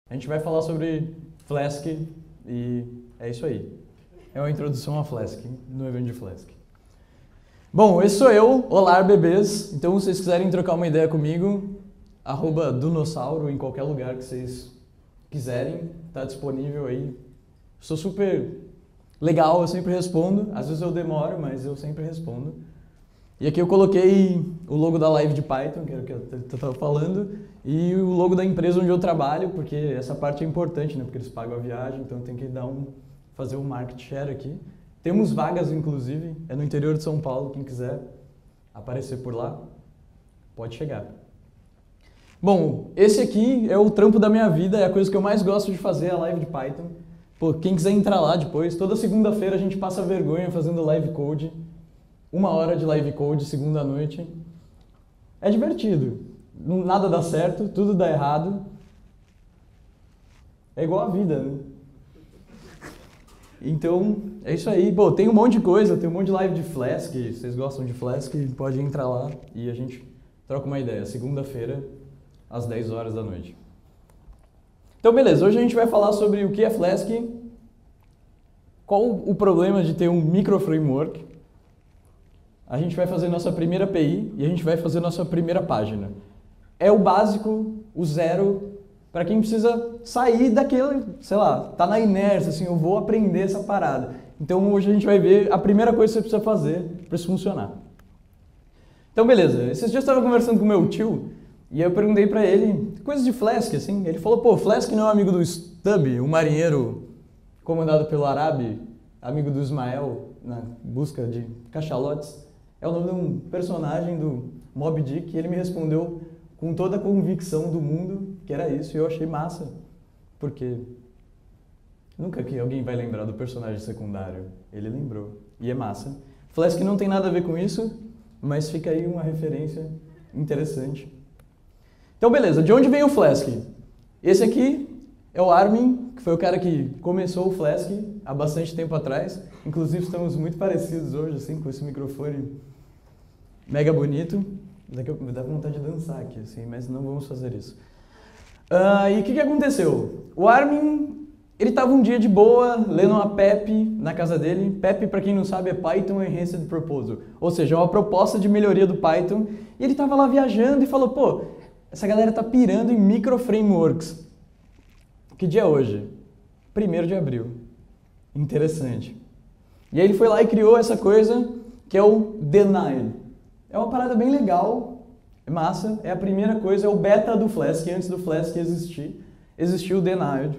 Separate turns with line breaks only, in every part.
A gente vai falar sobre Flask e é isso aí. É uma introdução a Flask, no evento de Flask. Bom, esse sou eu, olá bebês. Então, se vocês quiserem trocar uma ideia comigo, @dunossauro em qualquer lugar que vocês quiserem, tá disponível aí. Sou super legal, eu sempre respondo. Às vezes eu demoro, mas eu sempre respondo. E aqui eu coloquei o logo da live de Python, que era o que eu estava falando, e o logo da empresa onde eu trabalho, porque essa parte é importante, né? Porque eles pagam a viagem, então tem que fazer um market share aqui. Temos vagas, inclusive, é no interior de São Paulo, quem quiser aparecer por lá, pode chegar. Bom, esse aqui é o trampo da minha vida, é a coisa que eu mais gosto de fazer, a live de Python. Pô, quem quiser entrar lá depois, toda segunda-feira a gente passa vergonha fazendo live code. 1 hora de live code, segunda à noite. É divertido. Nada dá certo, tudo dá errado. É igual a vida, né? Então, é isso aí. Pô, tem um monte de coisa, tem um monte de live de Flask. Se vocês gostam de Flask, pode entrar lá e a gente troca uma ideia. Segunda-feira, às 10 horas da noite. Então, beleza. Hoje a gente vai falar sobre o que é Flask, qual o problema de ter um micro-framework. A gente vai fazer nossa primeira API e a gente vai fazer nossa primeira página. É o básico, o zero, para quem precisa sair daquele, sei lá, tá na inércia, assim, eu vou aprender essa parada. Então hoje a gente vai ver a primeira coisa que você precisa fazer para isso funcionar. Então beleza, esses dias eu estava conversando com meu tio e eu perguntei para ele coisas de Flask, assim. Ele falou, pô, Flask não é um amigo do Stub, um marinheiro comandado pelo Arabi, amigo do Ismael, na busca de cachalotes. É o nome de um personagem do Moby Dick e ele me respondeu com toda a convicção do mundo que era isso e eu achei massa, porque nunca que alguém vai lembrar do personagem secundário. Ele lembrou e é massa. Flask não tem nada a ver com isso, mas fica aí uma referência interessante. Então beleza, de onde vem o Flask? Esse aqui é o Armin, que foi o cara que começou o Flask há bastante tempo atrás. Inclusive estamos muito parecidos hoje, assim, com esse microfone mega bonito. Daqui me dá vontade de dançar aqui, assim, mas não vamos fazer isso. E o que aconteceu? O Armin, ele estava um dia de boa, lendo uma PEP na casa dele. PEP, para quem não sabe, é Python Enhanced Proposal. Ou seja, é uma proposta de melhoria do Python. E ele estava lá viajando e falou, pô, essa galera tá pirando em micro-frameworks. Que dia é hoje? 1º de abril. Interessante. E aí ele foi lá e criou essa coisa que é o Denied. É uma parada bem legal, é massa, é a primeira coisa, é o beta do Flask, antes do Flask existir, existiu o Denied.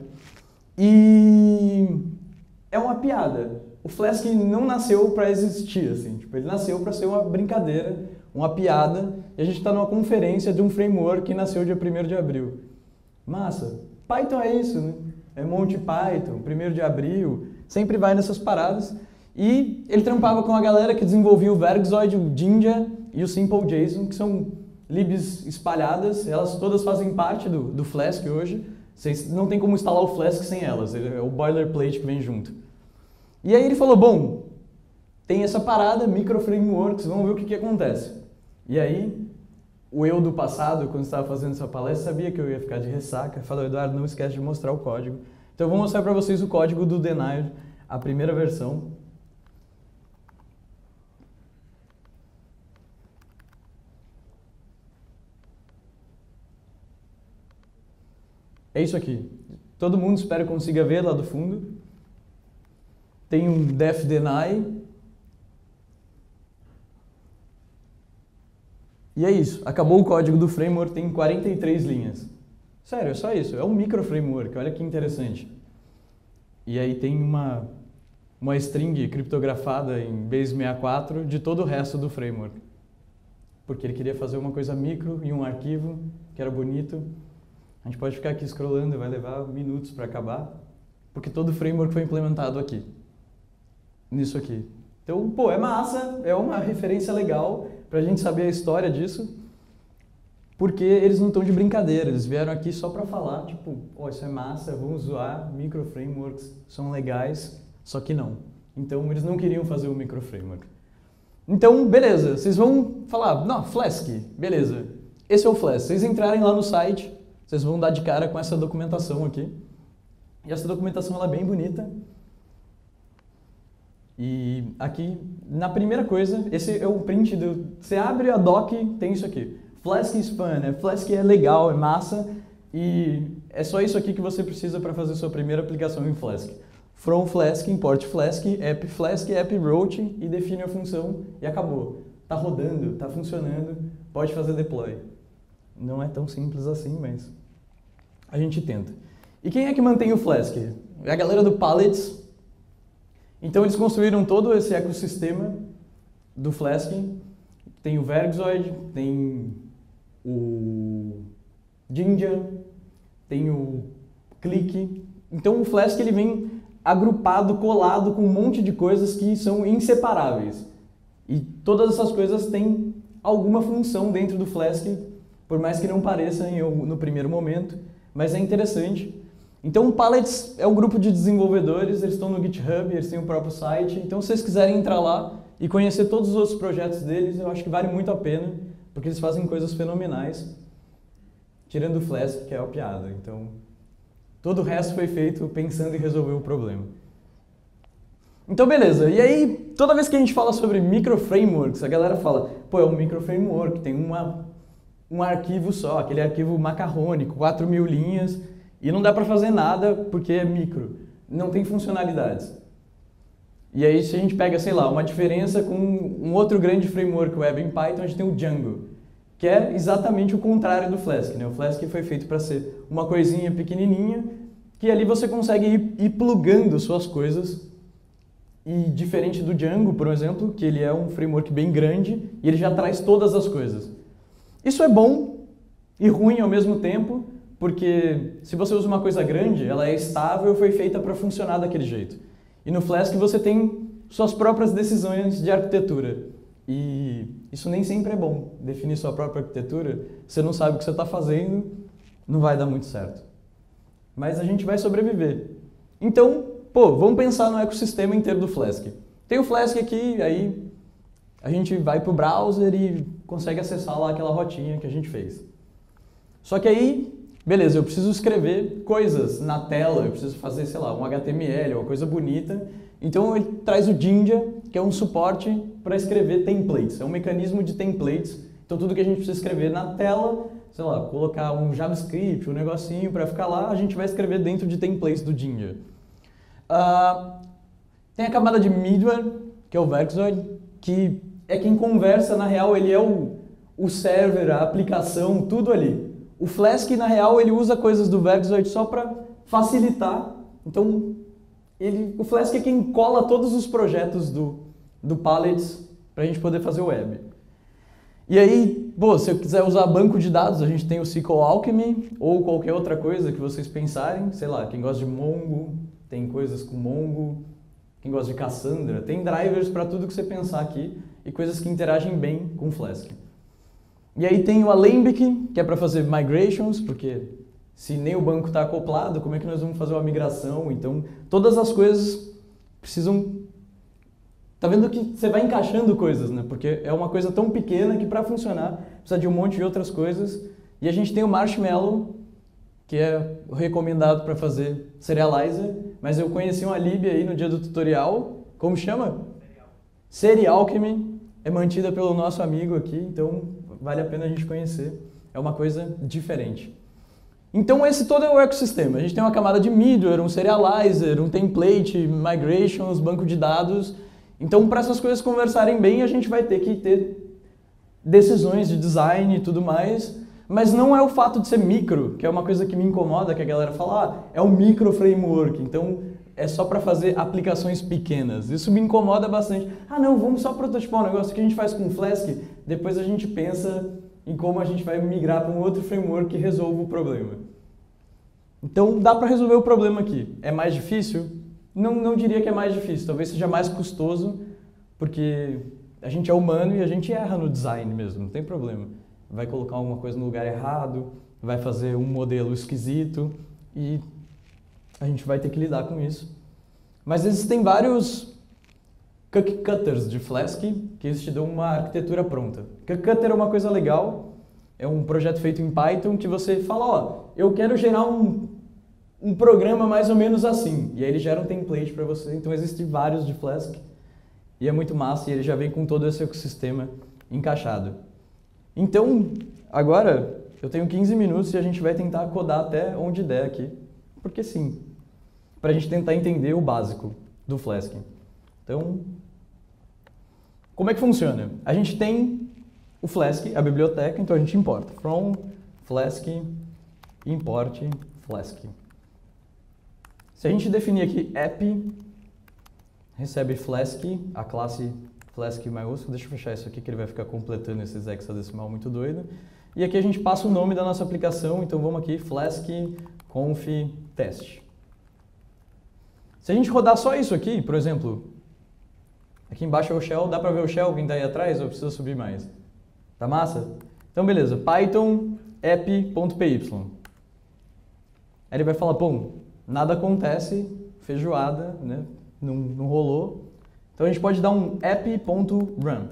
E é uma piada. O Flask não nasceu para existir, assim, tipo, ele nasceu para ser uma brincadeira, uma piada, e a gente está numa conferência de um framework que nasceu dia 1º de abril. Massa. Python é isso, né? É Monty Python, 1º de abril, sempre vai nessas paradas. E ele trampava com a galera que desenvolvia o Vergzoid, o Jinja e o SimpleJSON, que são libs espalhadas, elas todas fazem parte do Flask hoje. Vocês não tem como instalar o Flask sem elas, é o boilerplate que vem junto. E aí ele falou, bom, tem essa parada, micro-frameworks, vamos ver o que acontece. E aí, o eu do passado, quando estava fazendo essa palestra, sabia que eu ia ficar de ressaca, falou, Eduardo, não esquece de mostrar o código. Então eu vou mostrar para vocês o código do Denied, a primeira versão. É isso aqui. Todo mundo espero que consiga ver lá do fundo. Tem um def deny. E é isso. Acabou o código do framework, tem 43 linhas. Sério, é só isso. É um micro framework, olha que interessante. E aí tem uma string criptografada em base 64 de todo o resto do framework. Porque ele queria fazer uma coisa micro em um arquivo que era bonito. A gente pode ficar aqui scrollando, vai levar minutos para acabar, porque todo o framework foi implementado aqui, nisso aqui. Então, pô, é massa, é uma referência legal para a gente saber a história disso, porque eles não estão de brincadeira, eles vieram aqui só para falar, tipo, ó, isso é massa, vamos zoar, micro-frameworks são legais, só que não. Então, eles não queriam fazer o micro-framework. Então, beleza, vocês vão falar, não, Flask, beleza, esse é o Flask. Vocês entrarem lá no site, vocês vão dar de cara com essa documentação aqui. E essa documentação ela é bem bonita. E aqui, na primeira coisa, esse é o print do... Você abre a doc, tem isso aqui. Flask is fun, Flask é legal, é massa. E é só isso aqui que você precisa para fazer sua primeira aplicação em Flask. From Flask, import Flask, app wrote e define a função e acabou. Tá rodando, tá funcionando, pode fazer deploy. Não é tão simples assim, mas a gente tenta. E quem é que mantém o Flask? É a galera do Pallets. Então eles construíram todo esse ecossistema do Flask. Tem o Vergzoid, tem o Jinja, tem o Click. Então o Flask ele vem agrupado, colado com um monte de coisas que são inseparáveis. E todas essas coisas têm alguma função dentro do Flask, por mais que não pareça no primeiro momento, mas é interessante. Então o Pallets é um grupo de desenvolvedores, eles estão no GitHub, eles têm o próprio site, então se vocês quiserem entrar lá e conhecer todos os outros projetos deles, eu acho que vale muito a pena, porque eles fazem coisas fenomenais, tirando o Flask, que é a piada. Então, todo o resto foi feito pensando em resolver o problema. Então, beleza. E aí, toda vez que a gente fala sobre microframeworks, a galera fala, pô, é um microframework, tem um arquivo só, aquele arquivo macarrônico, 4.000 linhas, e não dá para fazer nada porque é micro, não tem funcionalidades. E aí, se a gente pega, sei lá, uma diferença com um outro grande framework web em Python, a gente tem o Django, que é exatamente o contrário do Flask, O Flask foi feito para ser uma coisinha pequenininha, que ali você consegue ir plugando suas coisas. E diferente do Django, por exemplo, que ele é um framework bem grande e ele já traz todas as coisas. Isso é bom e ruim ao mesmo tempo, porque se você usa uma coisa grande, ela é estável e foi feita para funcionar daquele jeito. E no Flask você tem suas próprias decisões de arquitetura. E isso nem sempre é bom. Definir sua própria arquitetura, você não sabe o que você está fazendo, não vai dar muito certo. Mas a gente vai sobreviver. Então, pô, vamos pensar no ecossistema inteiro do Flask. Tem o Flask aqui, aí a gente vai para o browser e consegue acessar lá aquela rotinha que a gente fez. Só que aí, beleza, eu preciso escrever coisas na tela, eu preciso fazer, sei lá, um HTML, uma coisa bonita. Então ele traz o Jinja, que é um suporte para escrever templates. É um mecanismo de templates. Então tudo que a gente precisa escrever na tela, sei lá, colocar um JavaScript, um negocinho para ficar lá, a gente vai escrever dentro de templates do Jinja. Tem a camada de middleware, que é o Vergzoid, que é quem conversa, na real, ele é o server, a aplicação, tudo ali. O Flask, na real, ele usa coisas do Vergzoid só para facilitar. Então, o Flask é quem cola todos os projetos do Pallets para a gente poder fazer web. E aí, pô, se eu quiser usar banco de dados, a gente tem o SQL Alchemy ou qualquer outra coisa que vocês pensarem. Sei lá, quem gosta de Mongo, tem coisas com Mongo. Quem gosta de Cassandra, tem drivers para tudo que você pensar aqui e coisas que interagem bem com Flask. E aí tem o Alembic, que é para fazer migrations, porque se nem o banco está acoplado, como é que nós vamos fazer uma migração? Então, todas as coisas precisam... Tá vendo que você vai encaixando coisas, né? Porque é uma coisa tão pequena que para funcionar precisa de um monte de outras coisas. E a gente tem o Marshmallow, que é recomendado para fazer Serializer, mas eu conheci uma lib aí no dia do tutorial, como chama? Serial Alchemy, é mantida pelo nosso amigo aqui, então vale a pena a gente conhecer, é uma coisa diferente. Então esse todo é o ecossistema, a gente tem uma camada de middleware, um serializer, um template, migrations, banco de dados, então para essas coisas conversarem bem a gente vai ter que ter decisões de design e tudo mais. Mas não é o fato de ser micro, que é uma coisa que me incomoda, que a galera fala, é um micro framework, então é só para fazer aplicações pequenas. Isso me incomoda bastante. Ah não, vamos só prototipar um negócio que a gente faz com Flask, depois a gente pensa em como a gente vai migrar para um outro framework que resolva o problema. Então dá para resolver o problema aqui. É mais difícil? Não diria que é mais difícil, talvez seja mais custoso, porque a gente é humano e a gente erra no design mesmo, não tem problema. Vai colocar alguma coisa no lugar errado, vai fazer um modelo esquisito e a gente vai ter que lidar com isso. Mas existem vários cookie cutters de Flask que eles te dão uma arquitetura pronta. Cookie cutter é uma coisa legal, é um projeto feito em Python que você fala, ó, eu quero gerar um programa mais ou menos assim. E aí ele gera um template para você. Então existem vários de Flask. E é muito massa e ele já vem com todo esse ecossistema encaixado. Então, agora eu tenho 15 minutos e a gente vai tentar codar até onde der aqui. Porque sim, para a gente tentar entender o básico do Flask. Então, como é que funciona? A gente tem o Flask, a biblioteca, então a gente importa. From Flask, import Flask. Se a gente definir aqui app, recebe Flask, a classe Flask maiúsculo. Deixa eu fechar isso aqui que ele vai ficar completando esses hexadecimal muito doido. E aqui a gente passa o nome da nossa aplicação, então vamos aqui, Flask conf test. Se a gente rodar só isso aqui, por exemplo, aqui embaixo é o shell, dá pra ver o shell, quem tá aí atrás, ou precisa subir mais? Tá massa? Então beleza, python app.py. Aí ele vai falar, pô, nada acontece, feijoada, né? Não rolou. Então a gente pode dar um app.run.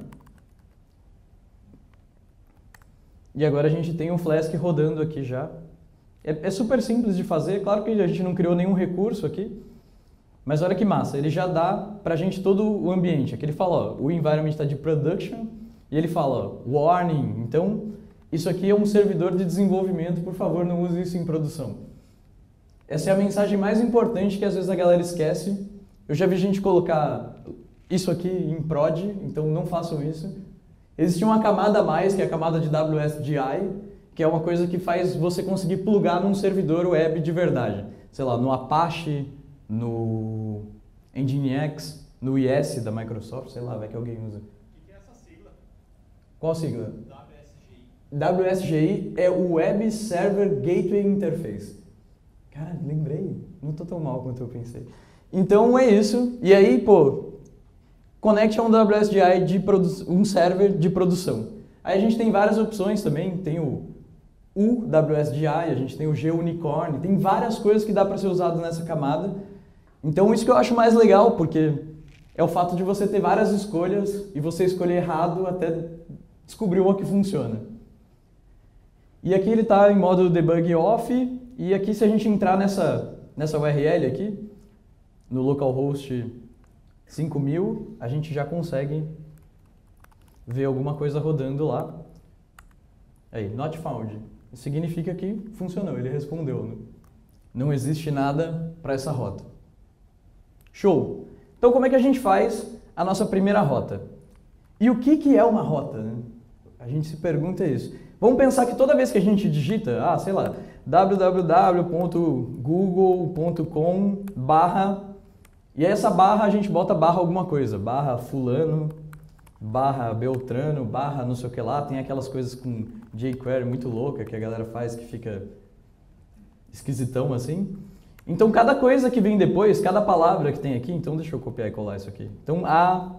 E agora a gente tem um Flask rodando aqui já. É super simples de fazer, claro que a gente não criou nenhum recurso aqui, mas olha que massa, ele já dá pra gente todo o ambiente. Aqui ele fala, ó, o environment está de production, e ele fala, ó, warning, então isso aqui é um servidor de desenvolvimento, por favor não use isso em produção. Essa é a mensagem mais importante que às vezes a galera esquece. Eu já vi gente colocar isso aqui em prod, então não façam isso. Existe uma camada a mais, que é a camada de WSGI, que é uma coisa que faz você conseguir plugar num servidor web de verdade. Sei lá, no Apache, no Nginx, no IS da Microsoft, sei lá, vai que alguém usa.
O que é essa sigla?
Qual sigla?
WSGI.
WSGI é o Web Server Gateway Interface. Cara, lembrei. Não tô tão mal quanto eu pensei. Então é isso. E aí, pô, conecte a um WSGI de um server de produção. Aí a gente tem várias opções também. Tem o WSGI, a gente tem o G-Unicorn, tem várias coisas que dá para ser usado nessa camada. Então isso que eu acho mais legal, porque é o fato de você ter várias escolhas e você escolher errado até descobrir uma que funciona. E aqui ele está em modo debug off, e aqui se a gente entrar nessa URL aqui, no localhost 5000, a gente já consegue ver alguma coisa rodando lá. Aí, not found. Significa que funcionou, ele respondeu, né? Não existe nada para essa rota. Show! Então como é que a gente faz a nossa primeira rota? E o que é uma rota, né? A gente se pergunta isso. Vamos pensar que toda vez que a gente digita, sei lá, www.google.com/, e essa barra a gente bota barra alguma coisa, barra fulano, barra beltrano, barra não sei o que lá, tem aquelas coisas com jQuery muito louca que a galera faz que fica esquisitão assim. Então cada coisa que vem depois, cada palavra que tem aqui, então deixa eu copiar e colar isso aqui. Então A,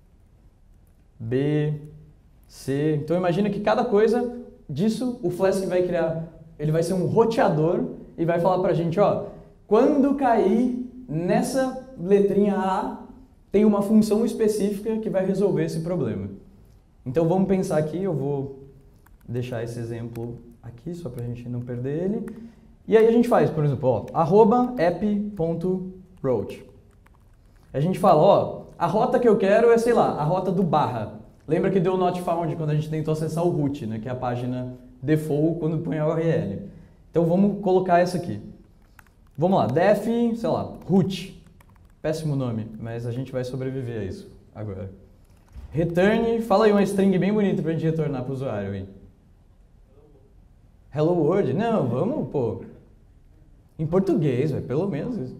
B, C, então imagina que cada coisa disso o Flask vai criar, ele vai ser um roteador e vai falar pra gente, ó, quando cair nessa letrinha A, tem uma função específica que vai resolver esse problema. Então vamos pensar aqui, eu vou deixar esse exemplo aqui, só pra gente não perder ele. E aí a gente faz, por exemplo, ó, @app.route. A gente fala, ó, a rota que eu quero é, sei lá, a rota do barra. Lembra que deu not found quando a gente tentou acessar o root, né, que é a página default quando põe a URL. Então vamos colocar essa aqui. Vamos lá, def, sei lá, root. Péssimo nome, mas a gente vai sobreviver a isso agora. Return, fala aí uma string bem bonita pra gente retornar pro usuário aí. Hello World? Não, vamos, pô. Em português, velho, pelo menos isso.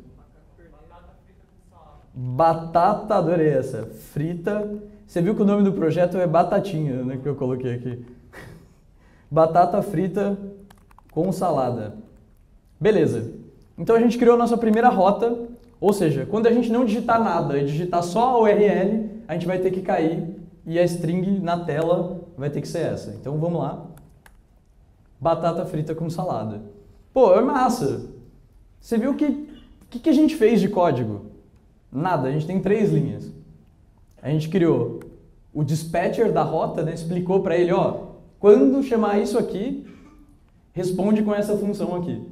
Batata, adorei essa. Frita. Você viu que o nome do projeto é Batatinha, né, que eu coloquei aqui. Batata frita com salada. Beleza. Então a gente criou a nossa primeira rota, ou seja, quando a gente não digitar nada e digitar só a URL, a gente vai ter que cair e a string na tela vai ter que ser essa. Então vamos lá. Batata frita com salada. Pô, é massa. Você viu que a gente fez de código? Nada, a gente tem 3 linhas. A gente criou o dispatcher da rota, né? Explicou para ele, ó, Quando chamar isso aqui, responde com essa função aqui.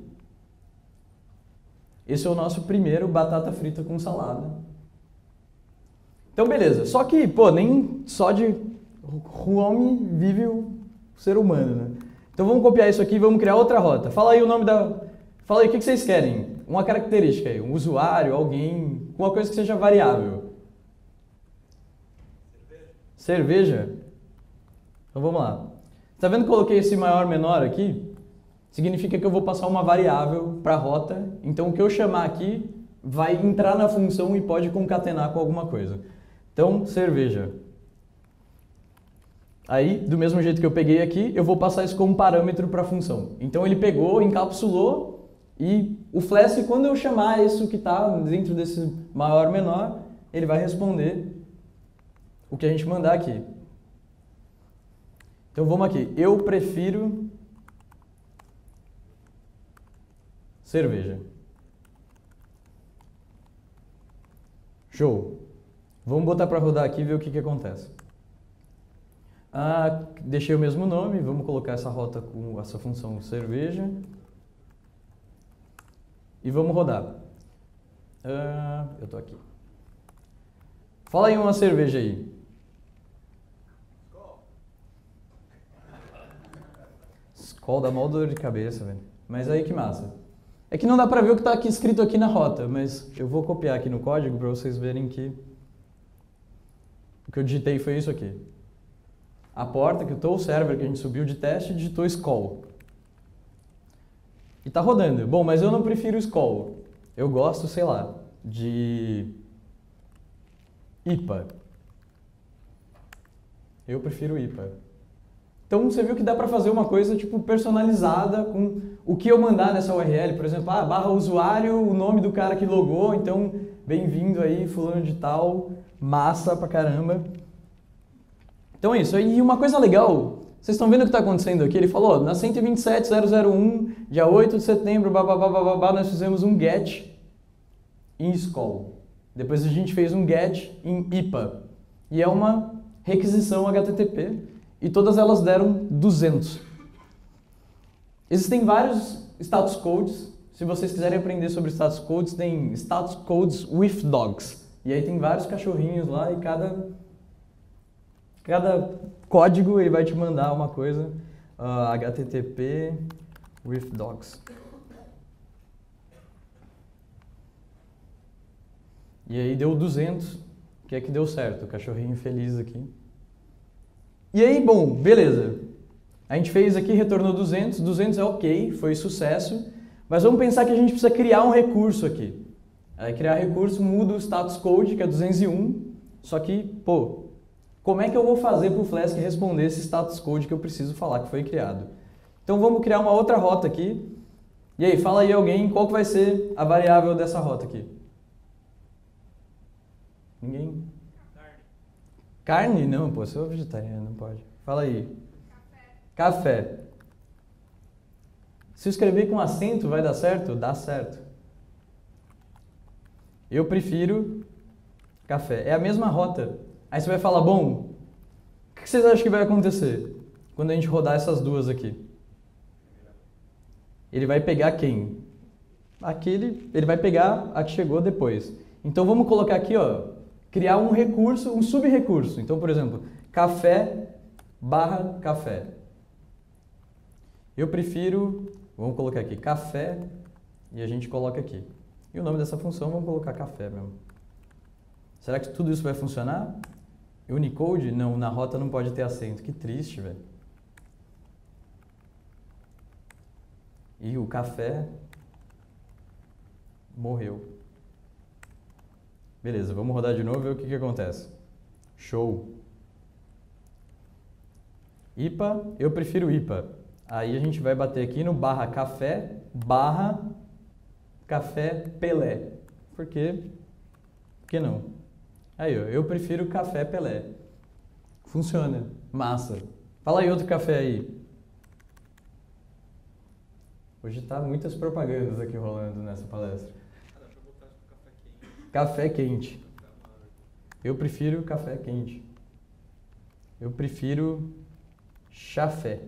Esse é o nosso primeiro batata frita com salada. Então, beleza. Só que, pô, nem só de home vive o ser humano, né? Então, vamos copiar isso aqui e vamos criar outra rota. Fala aí o nome da... Fala aí o que vocês querem. Uma característica aí. Um usuário, alguém... Uma coisa que seja variável. Cerveja? Então, vamos lá. Tá vendo que eu coloquei esse maior menor aqui? Significa que eu vou passar uma variável para a rota. Então, o que eu chamar aqui vai entrar na função e pode concatenar com alguma coisa. Então, cerveja. Aí, do mesmo jeito que eu peguei aqui, eu vou passar isso como parâmetro para a função. Então, ele pegou, encapsulou e o Flask, quando eu chamar isso que está dentro desse maior menor, ele vai responder o que a gente mandar aqui. Então, vamos aqui. Eu prefiro cerveja. Show. Vamos botar para rodar aqui e ver o que acontece. Deixei o mesmo nome, vamos colocar essa rota com essa função cerveja. E vamos rodar. Eu tô aqui. Fala aí uma cerveja aí. Skol dá mal dor de cabeça, velho. Mas aí que massa. É que não dá pra ver o que tá aqui escrito aqui na rota, mas eu vou copiar aqui no código para vocês verem que o que eu digitei foi isso aqui. A porta que o server que a gente subiu de teste digitou Skol. E tá rodando. Bom, mas eu não prefiro Skol. Eu gosto, sei lá, de IPA. Eu prefiro IPA. Então você viu que dá para fazer uma coisa tipo personalizada com o que eu mandar nessa URL. Por exemplo, barra usuário, o nome do cara que logou, então bem-vindo aí, fulano de tal, massa pra caramba. Então é isso. E uma coisa legal, vocês estão vendo o que está acontecendo aqui? Ele falou, na 127.001, dia 8 de setembro, nós fizemos um get em Skol. Depois a gente fez um get em IPA. E é uma requisição HTTP. E todas elas deram 200. Existem vários status codes. Se vocês quiserem aprender sobre status codes, tem status codes with dogs. E aí tem vários cachorrinhos lá e cada código ele vai te mandar uma coisa. HTTP with dogs. E aí deu 200. O que é que deu certo? O cachorrinho feliz aqui. E aí, bom, beleza. A gente fez aqui, retornou 200. 200 é ok, foi sucesso. Mas vamos pensar que a gente precisa criar um recurso aqui. Aí criar recurso muda o status code, que é 201. Só que, pô, como é que eu vou fazer para o Flask responder esse status code que eu preciso falar que foi criado? Então vamos criar uma outra rota aqui. E aí, fala aí alguém, qual que vai ser a variável dessa rota aqui? Ninguém? Carne? Não, pô, sou vegetariano, não pode. Fala aí. Café. Se eu escrever com acento, vai dar certo? Dá certo. Eu prefiro café. É a mesma rota. Aí você vai falar, bom, o que vocês acham que vai acontecer quando a gente rodar essas duas aqui? Ele vai pegar quem? Ele vai pegar a que chegou depois. Então vamos colocar aqui, ó, criar um recurso, um subrecurso. Então, por exemplo, café barra café. Eu prefiro, vamos colocar aqui, café, e a gente coloca aqui. E o nome dessa função, vamos colocar café mesmo. Será que tudo isso vai funcionar? Unicode? Não, na rota não pode ter acento. Que triste, velho. E o café morreu. Beleza, vamos rodar de novo e ver o que acontece. Show. IPA, eu prefiro IPA. Aí a gente vai bater aqui no barra café Pelé. Por quê? Por que não? Aí, ó, eu prefiro café Pelé. Funciona. Massa. Fala aí outro café aí. Hoje tá muitas propagandas aqui rolando nessa palestra.
Dá pra botar café quente.
Café quente. Eu prefiro café quente. Eu prefiro Chafé.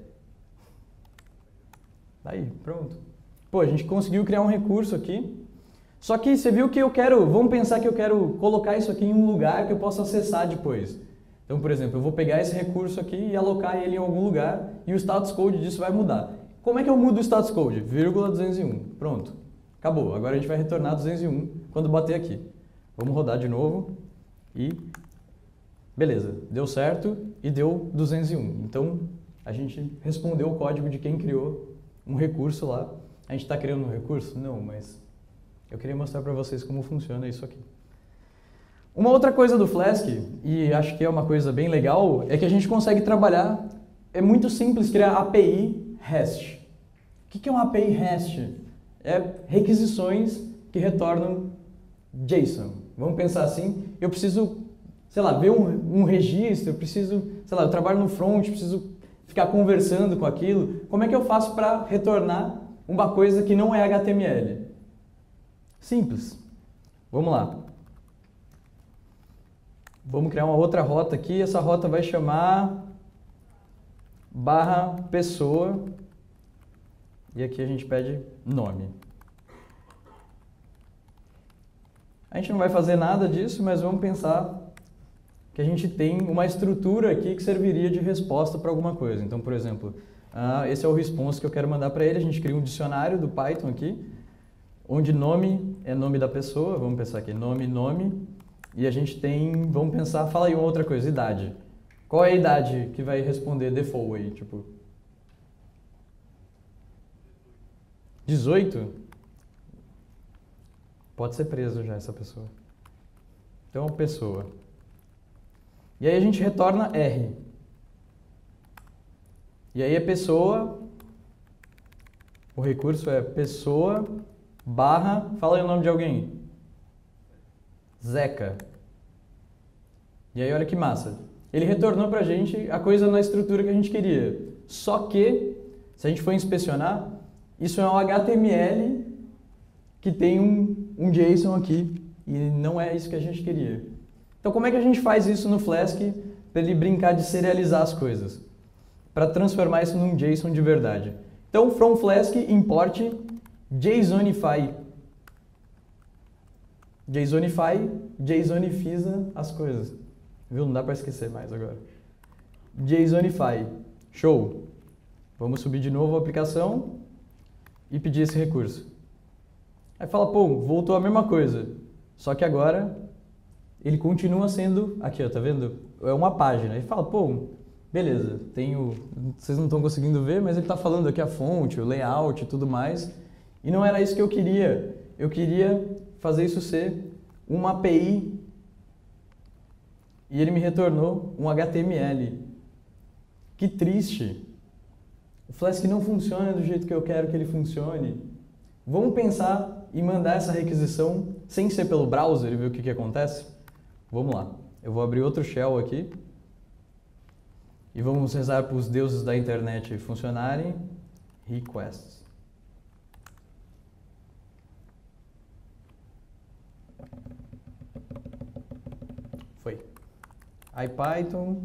Aí, pronto. Pô, a gente conseguiu criar um recurso aqui. Só que você viu que eu quero, vamos pensar que eu quero colocar isso aqui em um lugar que eu possa acessar depois. Então, por exemplo, eu vou pegar esse recurso aqui e alocar ele em algum lugar e o status code disso vai mudar. Como é que eu mudo o status code? Vírgula 201. Pronto. Acabou. Agora a gente vai retornar 201 quando bater aqui. Vamos rodar de novo e... Beleza. Deu certo e deu 201. Então, a gente respondeu o código de quem criou um recurso lá. A gente está criando um recurso? Não, mas eu queria mostrar para vocês como funciona isso aqui. Uma outra coisa do Flask, e acho que é uma coisa bem legal, é que a gente consegue trabalhar, é muito simples criar API REST. O que é uma API REST? É requisições que retornam JSON. Vamos pensar assim, eu preciso, sei lá, ver um registro, eu preciso, sei lá, eu trabalho no front, preciso ficar conversando com aquilo. Como é que eu faço para retornar uma coisa que não é HTML? Simples. Vamos lá. Vamos criar uma outra rota aqui. Essa rota vai chamar /pessoa. E aqui a gente pede nome. A gente não vai fazer nada disso, mas vamos pensar que a gente tem uma estrutura aqui que serviria de resposta para alguma coisa. Então, por exemplo, esse é o response que eu quero mandar para ele. A gente cria um dicionário do Python aqui, onde nome é nome da pessoa. Vamos pensar aqui, nome. E a gente tem, vamos pensar, fala aí uma outra coisa, idade. Qual é a idade que vai responder default aí, tipo? 18? Pode ser preso já essa pessoa. Então, pessoa. E aí a gente retorna R. E aí a pessoa, o recurso é pessoa barra, fala aí o nome de alguém. Zeca. E aí olha que massa. Ele retornou pra gente a coisa na estrutura que a gente queria. Só que, se a gente for inspecionar, isso é um HTML que tem um JSON aqui. E não é isso que a gente queria. Então como é que a gente faz isso no Flask para ele brincar de serializar as coisas? Para transformar isso num JSON de verdade. Então, from Flask, importe JSONify. JSONifiza as coisas. Viu? Não dá para esquecer mais agora. JSONify. Show. Vamos subir de novo a aplicação e pedir esse recurso. Aí fala, pô, voltou a mesma coisa. Só que agora ele continua sendo, aqui ó, tá vendo? É uma página. Ele fala, pô, beleza, vocês não estão conseguindo ver, mas ele está falando aqui a fonte, o layout e tudo mais. E não era isso que eu queria. Eu queria fazer isso ser uma API e ele me retornou um HTML. Que triste. O Flask não funciona do jeito que eu quero que ele funcione. Vamos pensar em mandar essa requisição sem ser pelo browser e ver o que acontece? Vamos lá. Eu vou abrir outro shell aqui e vamos rezar para os deuses da internet funcionarem. Requests. Foi. IPython.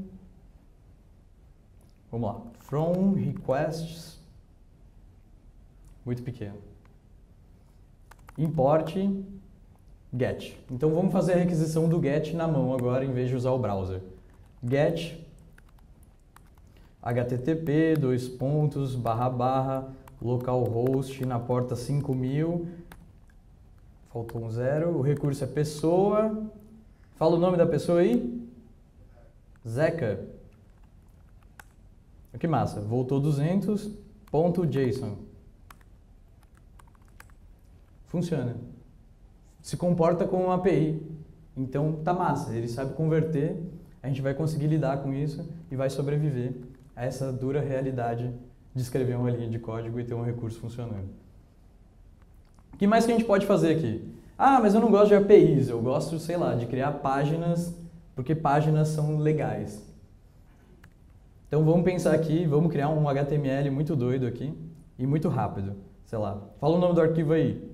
Vamos lá. From requests. Muito pequeno. Import get. Então vamos fazer a requisição do get na mão agora em vez de usar o browser. Get http localhost na porta 5000. Faltou um 0. O recurso é pessoa. Fala o nome da pessoa aí. Zeca. Que massa. Voltou 200.json. Funciona. Se comporta como uma API. Então tá massa. Ele sabe converter. A gente vai conseguir lidar com isso e vai sobreviver a essa dura realidade de escrever uma linha de código e ter um recurso funcionando. O que mais que a gente pode fazer aqui? Ah, mas eu não gosto de APIs, eu gosto, sei lá, de criar páginas, porque páginas são legais. Então vamos pensar aqui, vamos criar um HTML muito doido aqui e muito rápido. Sei lá, fala o nome do arquivo aí.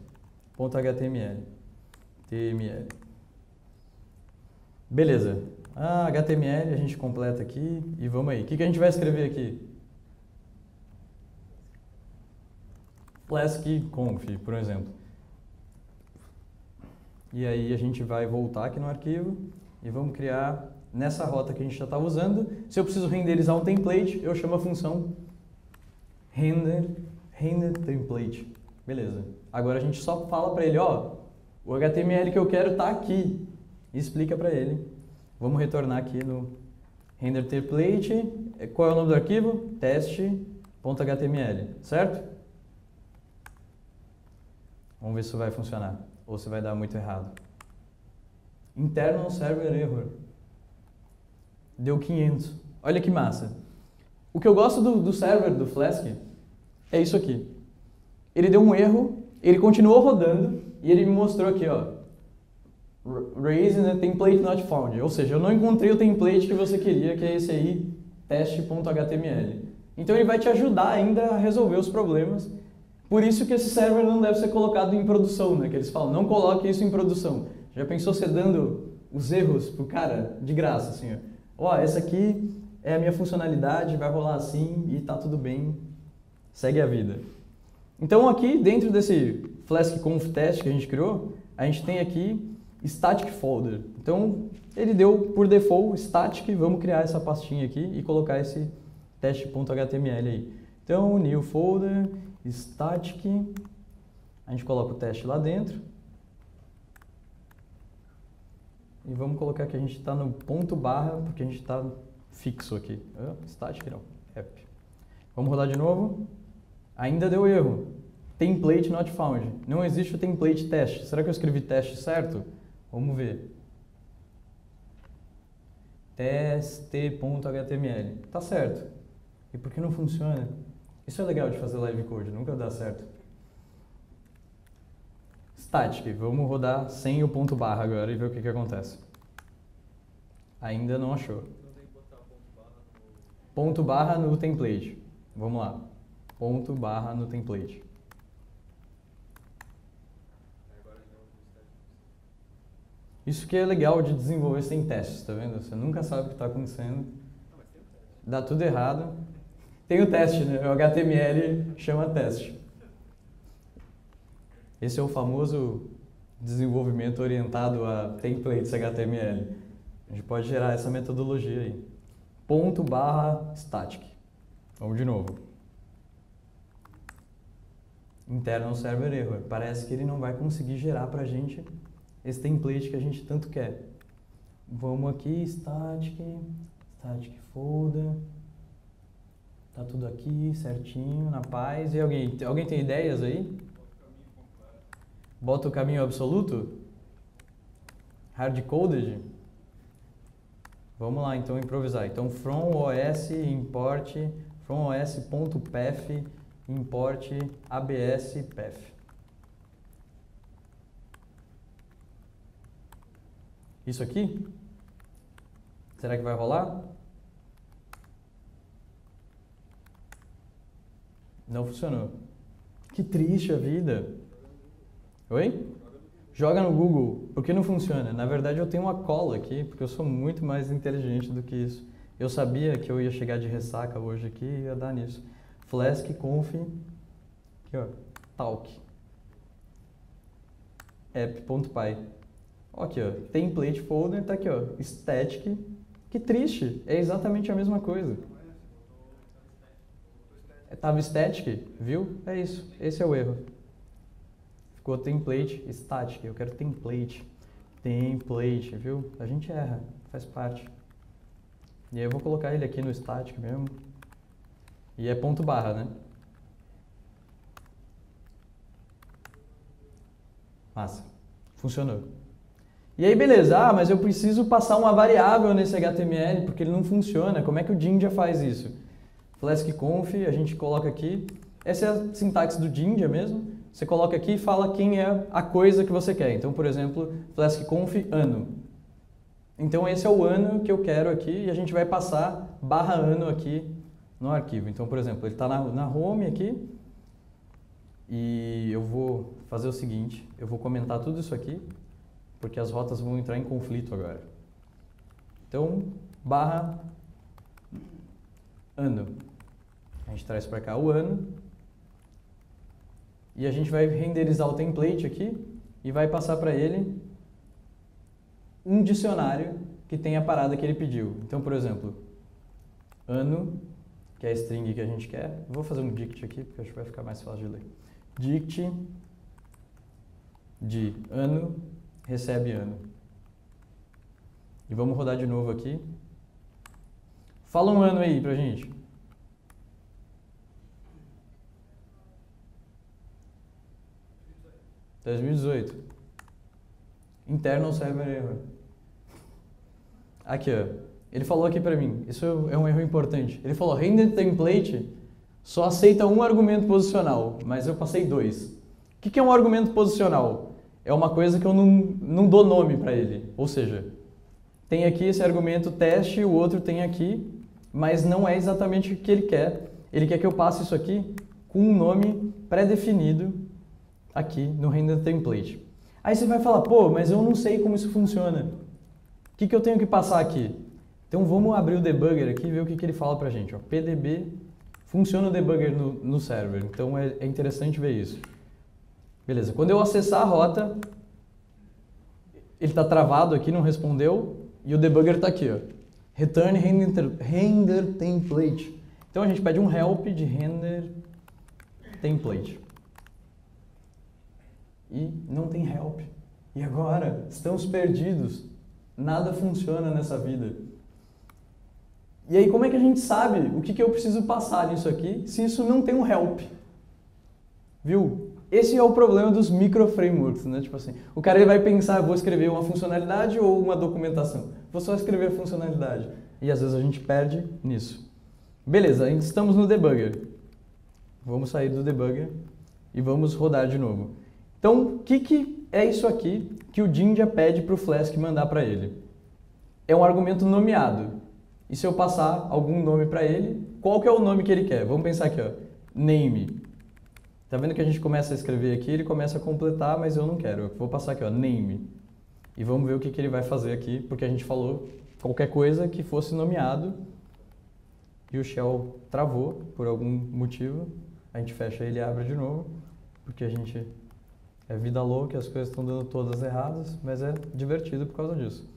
Teste.html. Beleza. HTML, a gente completa aqui e vamos aí. O que a gente vai escrever aqui? Flask conf, por exemplo. E aí a gente vai voltar aqui no arquivo e vamos criar nessa rota que a gente já estava usando. Se eu preciso renderizar um template, eu chamo a função render template. Beleza. Agora a gente só fala para ele, ó, o HTML que eu quero está aqui. E explica para ele. Vamos retornar aqui no render template. Qual é o nome do arquivo? Teste.html, certo? Vamos ver se isso vai funcionar ou se vai dar muito errado. Internal server error. Deu 500. Olha que massa. O que eu gosto do server do Flask é isso aqui. Ele deu um erro, ele continuou rodando e ele me mostrou aqui, ó. Raise template not found. Ou seja, eu não encontrei o template que você queria, que é esse aí, teste.html. Então ele vai te ajudar ainda a resolver os problemas. Por isso que esse server não deve ser colocado em produção, né? Que eles falam, não coloque isso em produção. Já pensou você dando os erros pro cara de graça, assim, ó, essa aqui é a minha funcionalidade, vai rolar assim e tá tudo bem, segue a vida. Então aqui, dentro desse Flask conf test que a gente criou, a gente tem aqui static folder. Então ele deu por default static, vamos criar essa pastinha aqui e colocar esse teste.html aí. Então new folder, static, a gente coloca o teste lá dentro. E vamos colocar que a gente está no ponto barra, porque a gente está fixo aqui. Static não, app. Vamos rodar de novo. Ainda deu erro. Template not found. Não existe o template teste. Será que eu escrevi teste certo? Vamos ver. Teste.html. Tá certo. E por que não funciona? Isso é legal de fazer live code, nunca dá certo. Static. Vamos rodar sem o ponto barra agora e ver o que acontece. Ainda não achou. Ponto barra no template. Vamos lá. Ponto barra no template. Isso que é legal de desenvolver sem testes, tá vendo? Você nunca sabe o que está acontecendo. Dá tudo errado. Tem o teste, né? O HTML chama teste. Esse é o famoso desenvolvimento orientado a templates HTML. A gente pode gerar essa metodologia aí. Ponto barra static. Vamos de novo. Internal server error. Parece que ele não vai conseguir gerar pra gente esse template que a gente tanto quer. Vamos aqui, static folder. Tá tudo aqui certinho, na paz. E alguém tem ideias aí? Bota o caminho absoluto? Hard-coded? Vamos lá, então, improvisar. Então, from os import, from os.path import abs path. Isso aqui? Será que vai rolar? Não funcionou. Que triste a vida. Oi? Joga no Google. Por que não funciona? Na verdade, eu tenho uma cola aqui, porque eu sou muito mais inteligente do que isso. Eu sabia que eu ia chegar de ressaca hoje aqui e ia dar nisso. Flask conf, aqui ó, talk, app.py. Aqui ó, template folder, tá aqui ó, static. Que triste, é exatamente a mesma coisa. Tava static, viu? É isso, esse é o erro. Ficou template static, eu quero template. Template, viu? A gente erra, faz parte. E aí eu vou colocar ele aqui no static mesmo. E é ponto barra, né? Massa. Funcionou. E aí, beleza. Ah, mas eu preciso passar uma variável nesse HTML porque ele não funciona. Como é que o Jinja faz isso? Flask conf, a gente coloca aqui. Essa é a sintaxe do Jinja mesmo. Você coloca aqui e fala quem é a coisa que você quer. Então, por exemplo, Flask conf ano. Então, esse é o ano que eu quero aqui e a gente vai passar barra ano aqui no arquivo. Então, por exemplo, ele está na home aqui e eu vou fazer o seguinte, eu vou comentar tudo isso aqui porque as rotas vão entrar em conflito agora. Então, barra ano. A gente traz para cá o ano. E a gente vai renderizar o template aqui e vai passar para ele um dicionário que tem a parada que ele pediu. Então, por exemplo, ano, que é a string que a gente quer. Vou fazer um dict aqui, porque acho que vai ficar mais fácil de ler. Dict de ano recebe ano. E vamos rodar de novo aqui. Fala um ano aí pra gente. – 2018. Internal server error. Aqui, ó. Ele falou aqui pra mim, isso é um erro importante. Ele falou, render template só aceita um argumento posicional, mas eu passei 2. O que é um argumento posicional? É uma coisa que eu não dou nome para ele. Ou seja, tem aqui esse argumento teste, o outro tem aqui, mas não é exatamente o que ele quer. Ele quer que eu passe isso aqui com um nome pré-definido aqui no render template. Aí você vai falar, pô, mas eu não sei como isso funciona. O que eu tenho que passar aqui? Então vamos abrir o debugger aqui e ver o que ele fala pra gente. Ó, PDB, funciona o debugger no server, então é interessante ver isso. Beleza, quando eu acessar a rota, ele está travado aqui, não respondeu, e o debugger está aqui, ó. Return render template. Então a gente pede um help de render template. E não tem help. E agora? Estamos perdidos. Nada funciona nessa vida. E aí como é que a gente sabe o que eu preciso passar nisso aqui se isso não tem um help? Viu? Esse é o problema dos micro-frameworks, né? Tipo assim, o cara ele vai pensar, vou escrever uma funcionalidade ou uma documentação? Vou só escrever a funcionalidade. E às vezes a gente perde nisso. Beleza, ainda estamos no debugger. Vamos sair do debugger e vamos rodar de novo. Então, o que é isso aqui que o Jinja pede para o Flask mandar para ele? É um argumento nomeado. E se eu passar algum nome para ele, qual que é o nome que ele quer? Vamos pensar aqui, ó, name. Tá vendo que a gente começa a escrever aqui, ele começa a completar, mas eu não quero. Eu vou passar aqui, ó, name. E vamos ver o que ele vai fazer aqui, porque a gente falou qualquer coisa que fosse nomeado e o shell travou por algum motivo. A gente fecha ele e abre de novo, porque a gente é vida louca, as coisas estão dando todas erradas, mas é divertido por causa disso.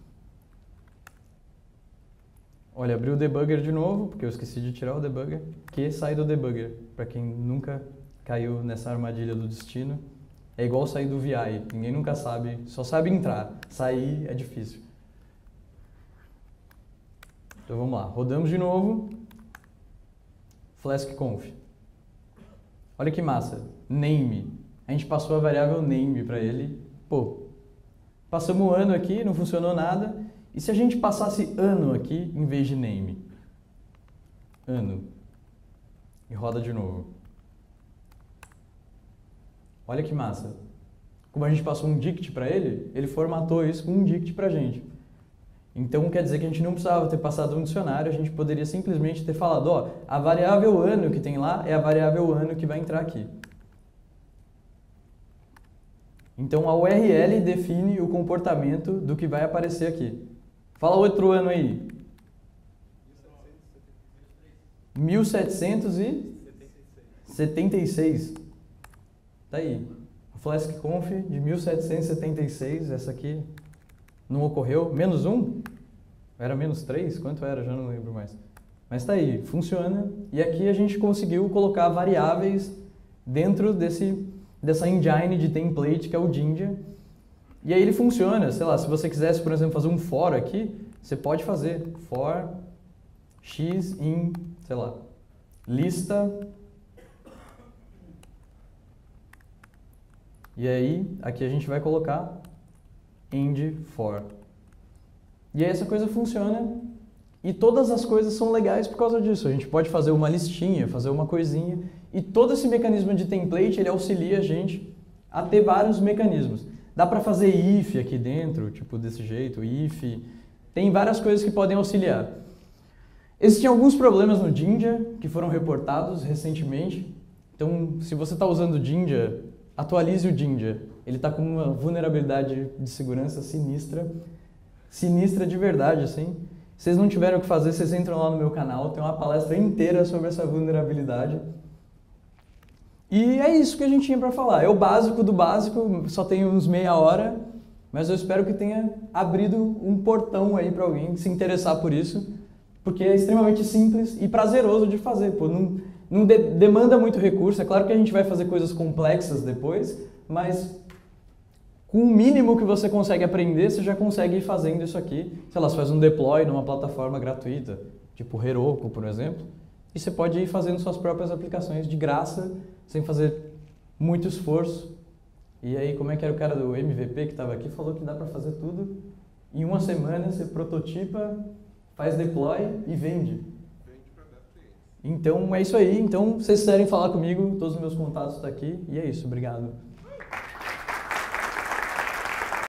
Olha, abri o debugger de novo, porque eu esqueci de tirar o debugger, que sai do debugger, para quem nunca caiu nessa armadilha do destino. É igual sair do VI, ninguém nunca sabe, só sabe entrar, sair é difícil. Então vamos lá, rodamos de novo, flask-conf. Olha que massa, name. A gente passou a variável name para ele. Pô, passamos o ano aqui, não funcionou nada. E se a gente passasse ano aqui em vez de name? Ano. E roda de novo. Olha que massa. Como a gente passou um dict para ele, ele formatou isso com um dict para a gente. Então quer dizer que a gente não precisava ter passado um dicionário, a gente poderia simplesmente ter falado, ó, a variável ano que tem lá é a variável ano que vai entrar aqui. Então a URL define o comportamento do que vai aparecer aqui. Fala outro ano aí. 1776. Tá aí. A flask-conf de 1776, essa aqui não ocorreu. Menos 1? Era menos 3? Quanto era? Já não lembro mais. Mas tá aí, funciona. E aqui a gente conseguiu colocar variáveis dentro dessa engine de template que é o Jinja. E aí ele funciona, sei lá, se você quisesse, por exemplo, fazer um for aqui, você pode fazer for x in, sei lá, lista. E aí, aqui a gente vai colocar end for. E aí essa coisa funciona e todas as coisas são legais por causa disso. A gente pode fazer uma listinha, fazer uma coisinha e todo esse mecanismo de template, ele auxilia a gente a ter vários mecanismos. Dá para fazer if aqui dentro, tipo desse jeito, if. Tem várias coisas que podem auxiliar. Existem alguns problemas no Jinja que foram reportados recentemente. Então, se você está usando o Jinja, atualize o Jinja. Ele está com uma vulnerabilidade de segurança sinistra. Sinistra de verdade, assim. vocês não tiveram o que fazer, vocês entram lá no meu canal, tem uma palestra inteira sobre essa vulnerabilidade. E é isso que a gente tinha para falar. É o básico do básico, só tem uns meia hora, mas eu espero que tenha abrido um portão aí para alguém se interessar por isso, porque é extremamente simples e prazeroso de fazer. Pô, não demanda muito recurso. É claro que a gente vai fazer coisas complexas depois, mas com o mínimo que você consegue aprender, você já consegue ir fazendo isso aqui. Sei lá, você faz um deploy numa plataforma gratuita, tipo Heroku, por exemplo, e você pode ir fazendo suas próprias aplicações de graça, sem fazer muito esforço. E aí, como é que era o cara do MVP que estava aqui? Falou que dá para fazer tudo. Em uma semana, você prototipa, faz deploy e vende.
Vende para clientes.
Então, é isso aí. Então, se vocês quiserem falar comigo, todos os meus contatos estão aqui. E é isso. Obrigado.